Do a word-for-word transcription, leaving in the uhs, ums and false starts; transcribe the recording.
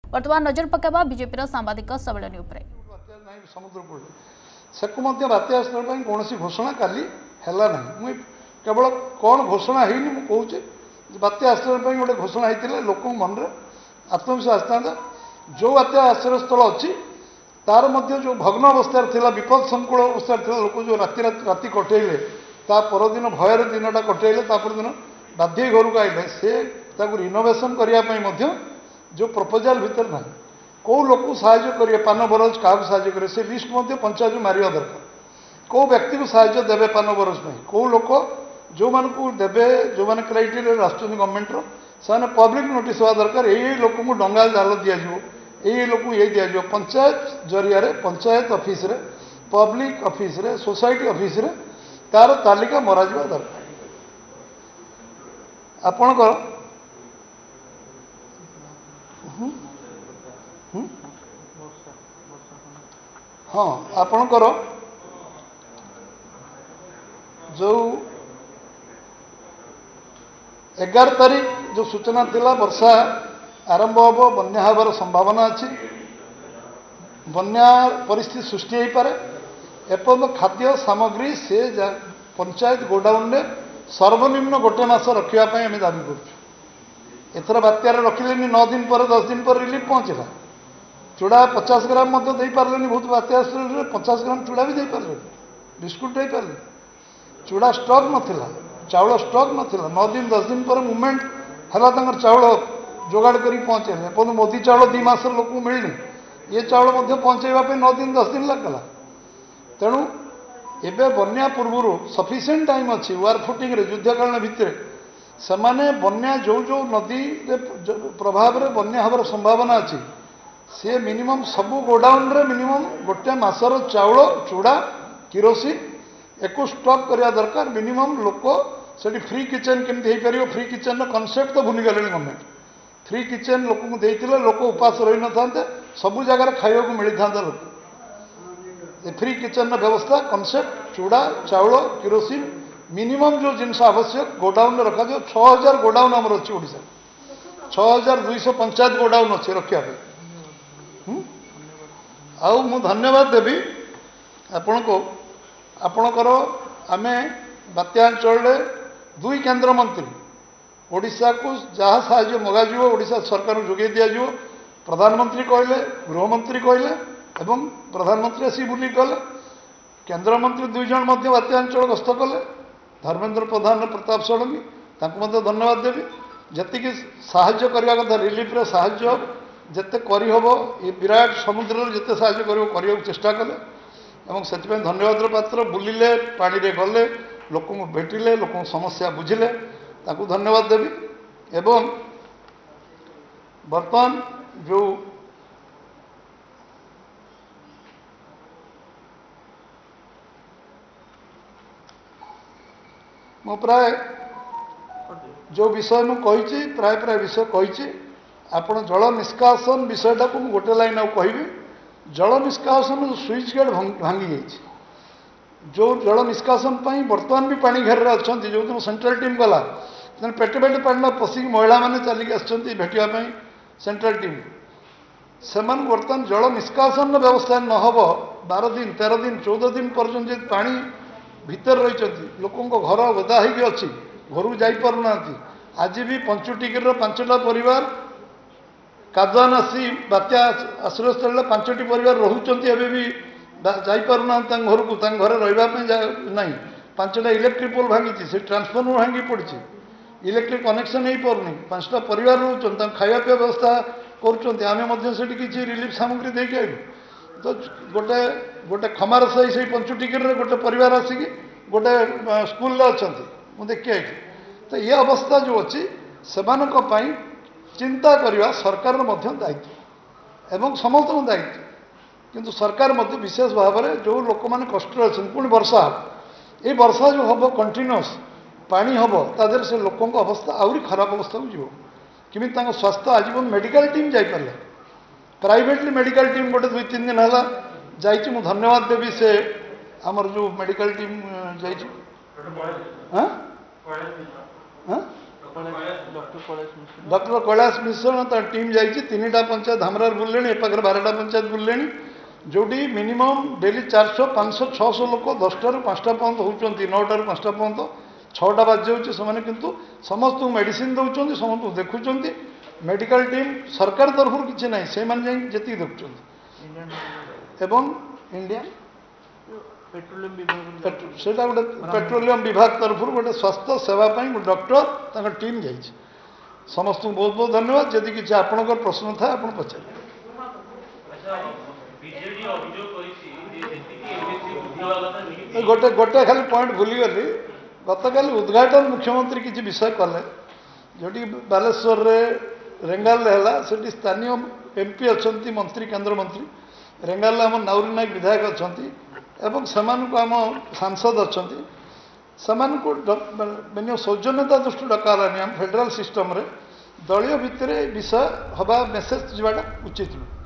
वर्तमान नजर पकाइबा बीजेपी सांबादिक सम्मेलन उपरे समुद्रकूल से बात्या स्थल कौन घोषणा काली है ना मुझे केवल कौन घोषणा है मुझे बात्या आश्रय गोटे घोषणा होता लोक मन में आत्मविश्वास था जो बात्या आश्रय स्थल अच्छी तार मध्य जो भग्न अवस्था था विपद संकुल अवस्था था लोक जो राति राति कटेले ता परदिन भयर दिनटा कटेले दिन बाध्य घर को आइले से रिनोवेशन करने जो प्रपोजाल भितर ना कौ लोक साहाय्य करेंगे पान बरज क्या साहाय्य करेंगे से लिस्ट पंचायत मारिया दरकार कौ व्यक्ति को साहाय्य देवे पान बरज नहीं कौ लोक जो मान को देवे जो मैंने क्राइटेरिया आसुच्च गवर्नमेंट से पब्लिक नोटिस हवा दरकार यही लोक को डंगा जाल दिज्व यही लोक ये दिज्व पंचायत जरिया पंचायत ऑफिस रे पब्लिक ऑफिस रे सोसाइटी ऑफिस रे तार तालिका मरा दरकार आपणकर हाँ आपणकर जो एगार तारीख जो सूचना थिला वर्षा आरंभ हम बन्या हबार संभावना अच्छी बन्या परिस्थिति सृष्टि हो पारे एपर्यंत खाद्य सामग्री से पंचायत गोडाउन में सर्वनिम्न गोटे मास रखापी आम दाबी करूँ बात्यार रखिले नौ दिन पर दस दिन पर रिलीफ पहुँचला चूड़ा पचास ग्राम दे पारे बहुत बात्या पचास ग्राम चूड़ा भी दे पारे बिस्कुट दे पारे चूड़ा स्टॉक नाला चाउल स्टॉक नाला नौ दिन दस दिन पर मुवमेंट है चाउल जोगाड़ कर पहुँचे एपर्तंत मोदी चाउल दी मस लोक मिलनी ये चाउल पहुँचाइवाई नौ दिन दस दिन लगला तेणु एबे बन्या पूर्व सफिसीयंट टाइम अच्छी वार फुटिंग युद्धकालीन भितर से बन्या जो जो नदी प्रभाव में बन्या हबार संभावना अच्छी सी मिनिमम सबू गोडाउन रे मिनिमम गोटे मासर चाउल चूड़ा किरोसिन एक स्टॉक करवा दरकार मिनिमम लोक से फ्री किचेन केमती हो पार फ्री किचेन कनसेप्ट तो भूली गले गवर्नमेंट फ्री किचेन लोक देते लोक उपास रही न था सबू जगार खावा मिली था लोक फ्री किचेन व्यवस्था कनसेप्ट चूड़ा चाउल किरोसिन मिनिमम जो जिनस आवश्यक गोडाउन में रखा जाए छः हजार गोडाउन आमर अच्छी ओडिशा छः हजार दुईश पंचायत गोडाउन अच्छे रखा आउ मु धन्यवाद देवी आपण को आपणकर आम बात्यांचल दुई केन्द्र मंत्री ओडिशा को जहाँ साहाय्य मगाज ओडिशा सरकार जोगे दिज्व प्रधानमंत्री कहले गृहमंत्री कहले एवं प्रधानमंत्री आसी बुली गले केन्द्रमंत्री दुई जन बात्यांचल गस्त कले धर्मेंद्र प्रधान प्रताप षडंगी धन्यवाद देवी जी साहाय्य करने कथा रिलीफ रे साहाय्य जिते करहब ये विराट समुद्र जिते साहाय्य कर चेष्टा कले और से धन्यवाद पात्र बुलिले पानी रे गले लोक भेटिले लोक समस्या बुझिले ताकू धन्यवाद देवी एवं बर्तमान जो मु प्राय जो विषय मुझे प्राय प्राय विषय कही आपण जल निष्कासन विषयटा को गोटे लाइन आउ कहि जल निष्कासन स्विच गेट भांगी जाइए जो जल निष्कासन बर्तमान भी पानी घेर अच्छा जो दिन सेंट्रल टीम गला पेटे पेटे पानी पशिक महिला मैंने चलिक आटापी सेंट्रल टीम से बर्तमान जल निष्कासन व्यवस्था नहब बार दिन तेरह दिन चौदह दिन पर्यटन पानी भितर रही लोक घर ओदा हो अच्छी घर को जापना आज भी पंचुटिकर पांचटा परिवार काजान आसी बात्या आश्रयस्थल पांचटी परिवार रोचंत एवं भी जापना घर को घर रही ना पांचटा इलेक्ट्रिक पोल भांगी से ट्रांसफॉर्मर भांगी पड़ी इलेक्ट्रिक कनेक्शन हो पारनी पांचटा परिवार रोचन खाया पीवा व्यवस्था कर किसी रिलीफ सामग्री देके आइलु तो गोटे गोटे खमार सही से पंचुटिकर गोटे परिवार आसिक गोटे स्कूल अच्छा मुझे देखी आई तो ये अवस्था जो अच्छी से चिंता करवा सरकार दायित्व एवं समस्त दायित्व किंतु सरकार विशेष भाव में जो लोक मैंने कष्ट अच्छे पुणी वर्षा ये वर्षा जो हम कंटिन्यूअस पानी हम तादेर से लोकों अवस्था आहरी खराब अवस्था को जीव किमी स्वास्थ्य आजीवन मेडिकल टीम जापारे प्राइवेटली मेडिकल टीम गोटे दुई तीन दिन है जाइए मु धन्यवाद देवी से आमर जो मेडिकल टीम जाइए डॉक्टर कैलाश मिश्र ता टीम जाइए तीन टा पंचायत धामरार बुल्ले ए पाखे बारटा पंचायत बुल्ले जोटी मिनिमम डेली चार सौ पाँच सौ छः सौ लोक दसटा रू पाँचटा पर्यंत होती नौटा रू पाँचटा पर्यंत छटा बाजी जाऊँगी से किंतु समस्त मेडिसिन दौरान समस्त देखुं मेडिकल टीम सरकार तरफ किसी ना से जी देखुं एवं इंडिया पेट्रोलियम विभाग से गोटे पेट्रोलियम विभाग तरफ गोटे स्वास्थ्य सेवाई गोटे डॉक्टर टीम जा समस्त बहुत बहुत धन्यवाद जदि किसी आपणकर प्रश्न था आप पचार गोटे गोटे खाली पॉइंट भूलीगली गतकाली उद्घाटन मुख्यमंत्री किसी विषय कले जोटी बालेश्वर रेंगाल है स्थानीय एमपी अच्छा मंत्री केंद्र मंत्री रेंगाल आम नाउरी नायक विधायक अच्छा एवं सेमानक आम सांसद अच्छा से सौजन्यता दृष्टि डकालानी आम फेडराल सिस्टम रे दलीय भितर विषय हवा मेसेज जावाटा उचित